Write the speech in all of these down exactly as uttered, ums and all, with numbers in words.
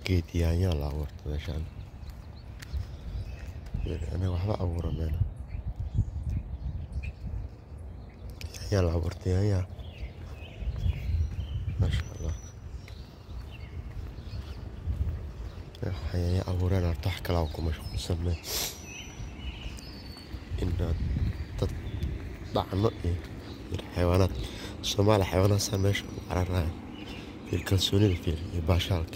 geed yaanyaa la abuurtay meeshaan. Aniga waxba abuuran meena. Yaanyaa la abuurtay yaanyaa. Masha Allah. Yaanyaa abuurana horta wax kale aan ku mashquulsan meena. Inaad dad dhacno iyo xayawaanaad Soomaali xayawaanaad saa meesha u cararayaan. في الكلسوني في الباشالك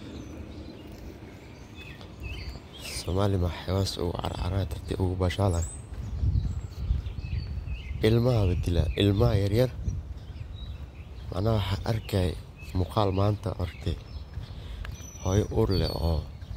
الصومالي مع حواس وعرعرات وباشالة الماء بدلا الماء يرير معناها أركي مقال ما أنت أركي هاي أورلي أو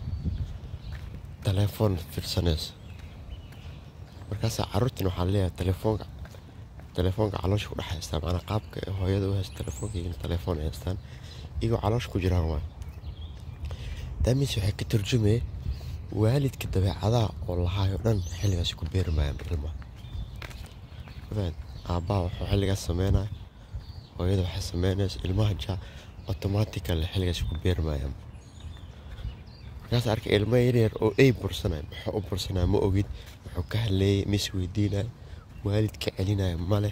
تلفون في السنس مركز عرضت إنه حاليا تلفون تلفون علوش وراح يستان أنا قابك هو يدو هاش تلفون يجي تلفون يستان إيجو علوش كجرا ما دامي سو حكي ترجمة والد كده بعدا والله هاي رن حلقة سكو بير ما بالما فين أبا وحلقة سمينا هو يدو حسمينا الماء جا أوتوماتيكال حلقة سكو بير ما يم ناس أرك الماء يرير أو أي برسنا أو برسنا مو أجد حكاه لي مسوي دينا والد كعلينا ماله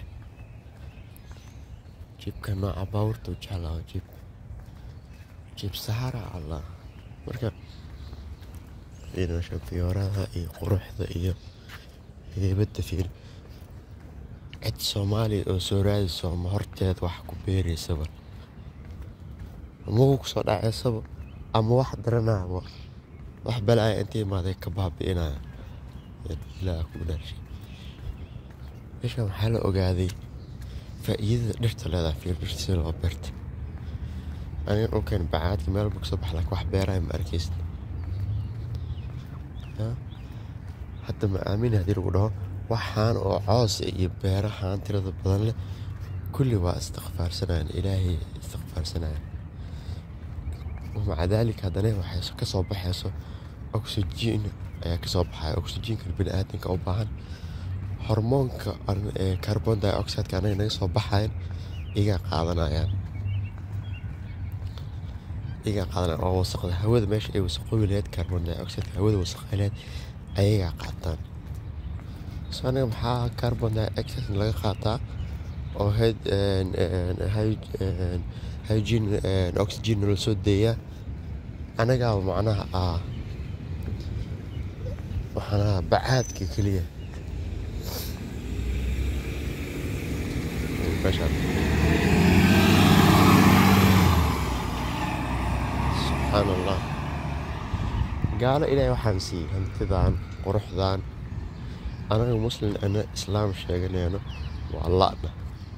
جيب كنا عباورتو جعله جيب جيب سهرة الله مركب إذا شوف في وراها إيه قروح ذا إيه إيه بدأ في عد صومالي أو سوري صوم هرتاد وحكو بيري سبر مو صدع يا سبر أما واحد رنا واحد بلاي أنتي ما ذيك كباب إنا لا أكو بدرشي إيش هم حلو أوجادي فإذا درت هذا في برت الغبرت أنا ممكن بعد المال بكسب لك واحد بيراي مركز ها حتى ما آمين هذي الوضع وحان أو عاص يبيرا حان ترى بدل كل ما استغفار سنة إلهي استغفار سنة ومع ذلك هذا نه وحيس كصوب حيسه أكسجين كصوب حي أكسجين كالبني آدم كأوبان هرمون كربون داي أكسيد كأنه نيسو بحين إيجا قادنا يعني إيجا قادنا أو وسق الهواء ماشي أي وسقوا ولاد كربون داي أكسيد الهواء وسق ولاد أيجا قادان سواء محا كربون داي أكسيد اللي قاطع أو هاد هاي هايجين أكسجين السودية أنا قاعد معناها آه وحنا بعاد كليه بشر سبحان الله قال إلهي وحنسي هنتذان قرحذان أنا مسلم أنا إسلام شيئا أنا والله أنا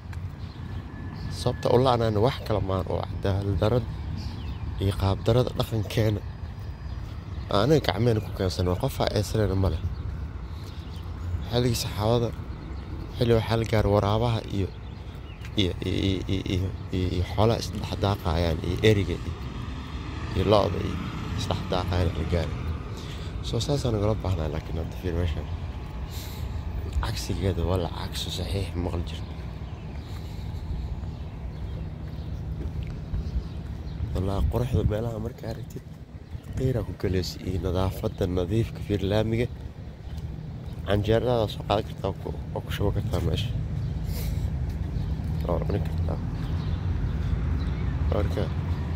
صبت أقول أنا أنا وحكى لما وعده الدرد يقاب درد لكن كان أنا كعمين كوكان سنة وقفها أسرنا ماله حلقي صحابة حلو حلقة ورابها إيو iyo iyo iyo xoolaha isdhex daaqayaan iyo eriga iyo lo'da iyo isdhex daaqayaan xigaan soo saasaan uga baahnaa laakiin hadda fiir meeshan cagsigeeda wala cagsu saxiix maqal jirta والله قرحة meelaha marka aragtid qeyra ku galeys iyo nadaafada nadiifka fiir laamiga canjeerada soo qaad kartaa oo ku shubo kartaa meesha أو نكتة أركا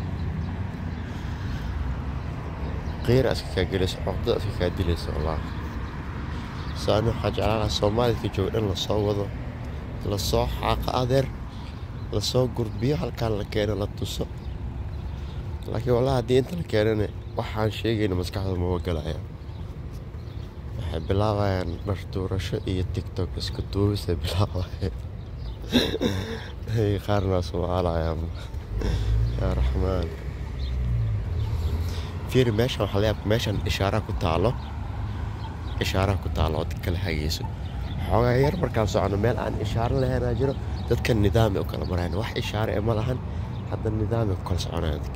غير أسكا جلس عقدة أسكا جلس والله سأنو حاجة على الصومالي في جو إن لصوّضه لصو حاق أدر لصو قربيه هالكان لكينا لتصو لكن والله هدي أنت لكينا وحان شيء إنه مسكحة الموقع لا يعني أحب الله يعني برضو رشو إيه تيك توك بس كتوه بس بالله هي خارنا سؤالها يا يا رحمن في ماشان حليب ماشان إشارة كتالو إشارة كتالو تكل حقيسو حوجا ير مركان سعنا ميل عن إشارة لها ناجرو تذكر النظام وكل مرة واحد إشارة إما لهن حتى النظام وكل سعنا ذيك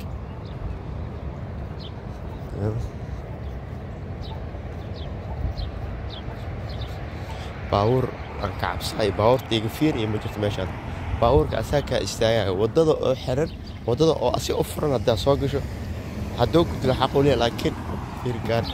باور كعب صاي باور تيجي فير يمجرت ماشان باور كأساك استايا ودده حرر ودده أو أسي أفرن هذا ساقشة hadduu ku dilo xaquu leeyahay laakiin fiir gaari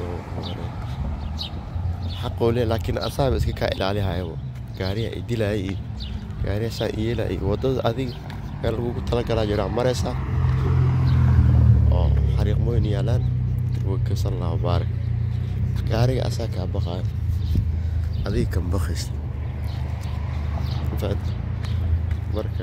xaquu leeyahay laakiin asaaba iska kaa ilaalihayabo gaariya i dilaya iyo gaariya saa i yeelaya iyo waddada adiga meel lagugu talagalaa jiraa maraysaa oo xariiqmooyin yaalaan wakasan allahu baarak gaariga asaa kaa baqaayo adiga kan baqaysa faad marka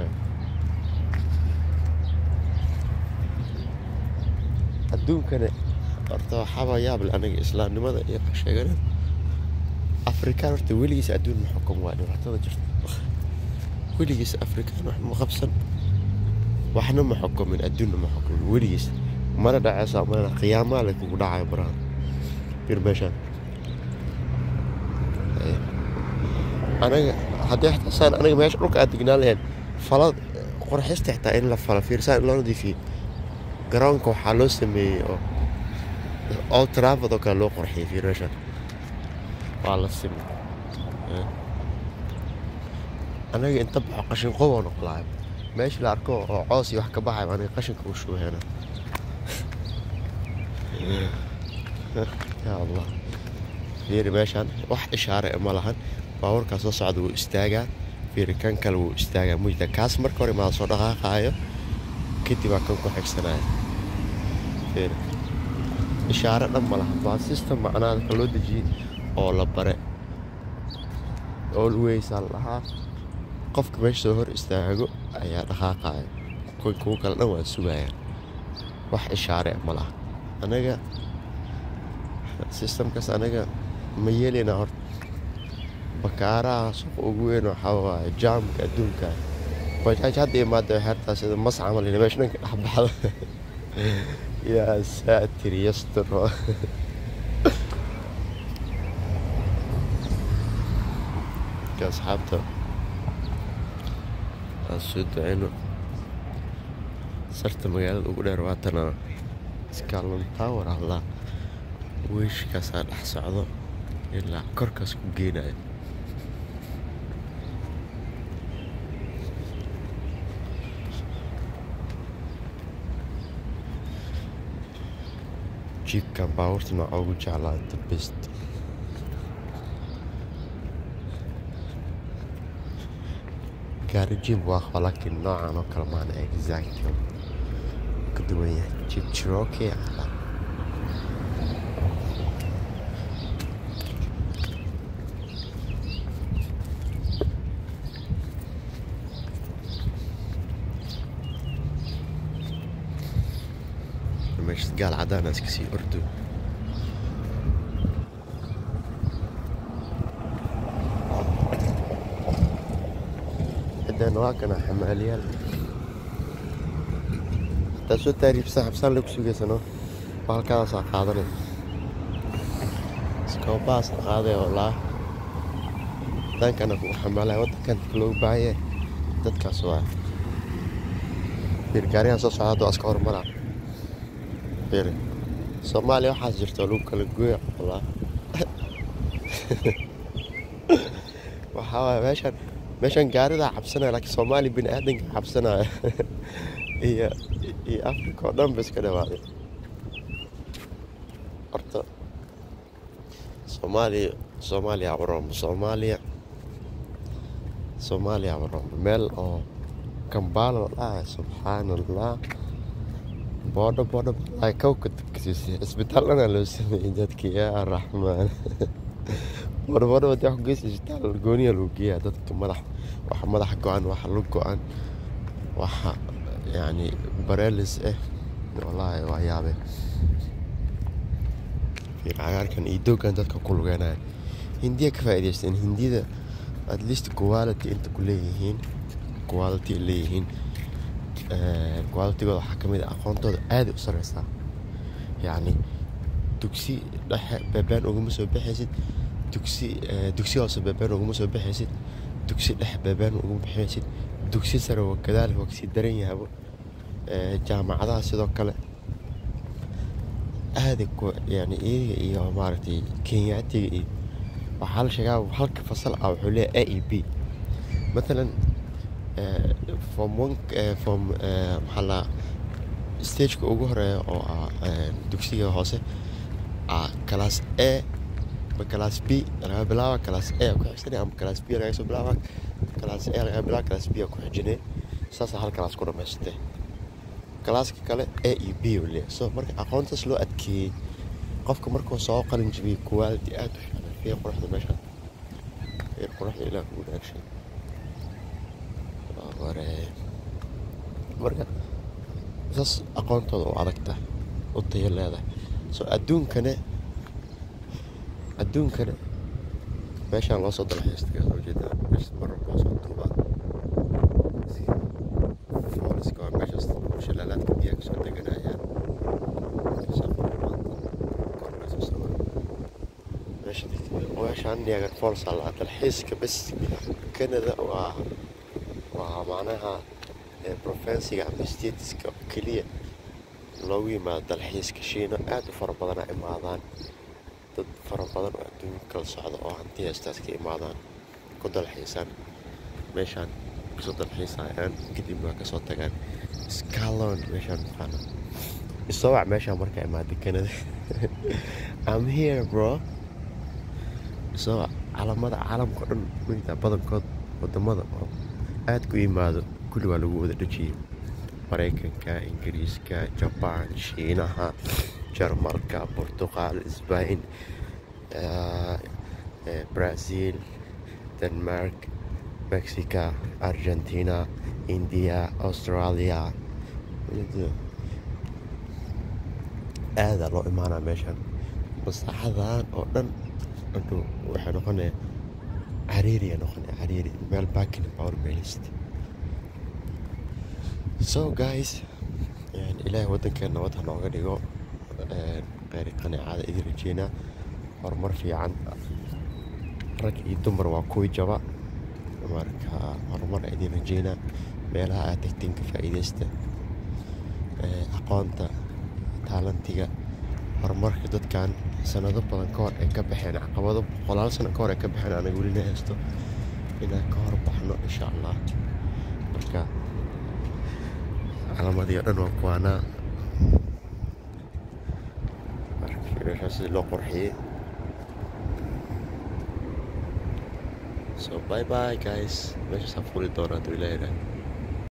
adduunkana horta waxaaba yaab leh aniga islaamnimada iyo sheegana afrikaan horta weligiis adduun ma xukum waa dhibaatada jirta weligiis afrikaan wax ma qabsan waxna ma xukumin adduunna ma xukumin weligiis mana dhacaysa mana qiyaamaha la kugu dhacayo baraha bir meeshaan anaga haddii xataa saan aniga meesha dhulka aad degnaan lahayn falad qorxista xitaa in la fala fiirsaan loo nadiifiyo garoonka waxaa loo sameeyey oo old trafford oo kale loo qorxiyey fiir meeshaan waa la simi anaga inta baxo qashin qob oo noqolahay meesha la arko oo coos iyo wax ka baxayo aniga qashinka u shuuheena ya allah fiiri meeshaan wax ishaare ma lahan baabuurkaas soo socda wuu istaagaa fiiri kan kale wuu istaagaa mujda kaas marka hore maa soo dhaqaaqaayo kadib waa kan ku xigsanaya fiiri ishaare dhan ma lahan waa system macnaha ka loo dejiyey oo la bare always aa lahaa qofka meesha soo hor istaago ayaa dhaqaaqaya kuwa kale dhan waa sugayaan wax ishaare ma laha anaga systemkaas anaga ma yeelina horta bakaaraha suuqa ugu weyn waxaa waaye jaamka adduunka bajaaj hadda imaada xeertaa sida mas camal ina meesha dhanka dhex baxda yaa saatir yastur ka asxaabta aan soo duceyno sarta magaalada ugu dheer waatana Scotland Tower allah wiishkaasaa dhex socdo ilaa korkaas ku geenayo jiibkan baabuurta nooca ugu jeclaa the best gaari jiib waa laakiin noocan oo kale maana exactly ka duwan yahay jiib Cherokee ah مش قال عدانا اسكسي أردو عدانا واكنا حماليال تاسو تاريب ساحب سان لك سوقي سنو بالكادا سا قادرين سكوباس قادي والله دان كان اكو حمالي ودا كانت كلو باية دادكا سوا بيرقاريان سو سعادو اسكور مرا بيري Soomaaliya waxaa jirta lagu kala gooyo walaa waxa waa meeshan meeshan gaarida xabsanaa laakiin Soomaali bin aadanka xabsanaa iyo iyo Afrika oo dhan bas ka dhawaaday horta Soomaaliya Soomaaliya waroom Soomaaliya Soomaaliya waroom meel oo Kampala ah subhanallah بودا بودا أي كوكب كسيسي إسبيتال أنا لو سمي جاتك يا الرحمن بودا بودا بدي أحكي إسبيتال الجونية لوجيا جاتك مدح وح مدح جوان وح لوج جوان وح يعني برالس إيه والله وعيابه في العيار كان يدو كان جاتك كل جانا هندية كفاية ديستين هندي ده أتليست كوالتي أنت كليهين كوالتي الليهين كواليتيغودا waxaa kamid ah aqoontooda aad u sareysa yani dugsi dhexe beebaan ugu soo bixaysid dugsi dugsi hoose beebaan ugu soo bixaysid dugsi dhexe beebaan ugu bixaysid dugsi sare oo kadaalika waqti daran yahay ee jaamacadaha sidoo kale aad ku yani iyaga iyo maartay Kenyaatiga iyo waxa la sheegaa halka fasal ah wuxuu leeyahay A E B مثلا from one from محلا stageka ugu horeeya oo ah dugsiga hoose ah class A ba class B laga bilaabo class A ku xigsanay ama class B laga soo bilaabo class A laga bilaabo class B ku xijinay saas hal class ku dhameystay classka kale A iyo B wali soo marka aqoontaas loo adkeeyay qofka markuu soo qalin jibiyay quality aad u fiican fiir quruxda meesha fiir quruxda ilaa ku dhaagshay ware marka saas aqoontooda oo adagta u tayo leedahay soo adduunkana adduunkana meeshaan loo soo dalxiiska soo jeedaa meesha marro loo soo duubaa fooliska waa meeshaas shalaalaadka biyaha kasoo deganayaan meeshaan Niagara Falls aa dalxiiska bas Canada waa waa macnaha provinsiga ama stateska keliya loogu yimaado dalxiiska Shiina aad u fara badan ay imaadaan dad fara badan oo adduunka kala socda oo hanti haystaas ka imaadaan ku dalxiisaan meeshaan kasoo dalxiisayaan kadib waa kasoo tagaan Scotland meeshaan maqaana isoo wac meeshaan markaa imaaday Canada I'm here bro isoo calamada caalamka dhan midda badankood wadamada oo aad ku imaado kulli waa lagu wada dhajiyay Mareykanka Ingiriiska Japan Shiinaha Jarmalka Portugal Spain Brazil Denmark Mexico Argentina India Australia aad loo imaanaa meeshaan masaaxadan oo dhan intuu waxay noqonaya cariiri noqonaya cariiri meel baakin power playlist so guys يعني إلهي ودنكنا وطن وغديو غير قناعة إذا رجينا horumar fiican rag iyo dumar waa kuwii jaba marka horumar idin rajeyna meelaha aad tagtiin ka faa'iideysta aqoonta talentiga horumarka dadkan sanado badan ka hor ay ka baxeen caqabado boqolaal sano ka hor ay ka baxeen anaga weli haysto inaan ka hor baxno insha Allah marka calamadii dhan waa kuwaana marka si loo qurxiyay so bye bye guys meesha safuri doonaa ilaahay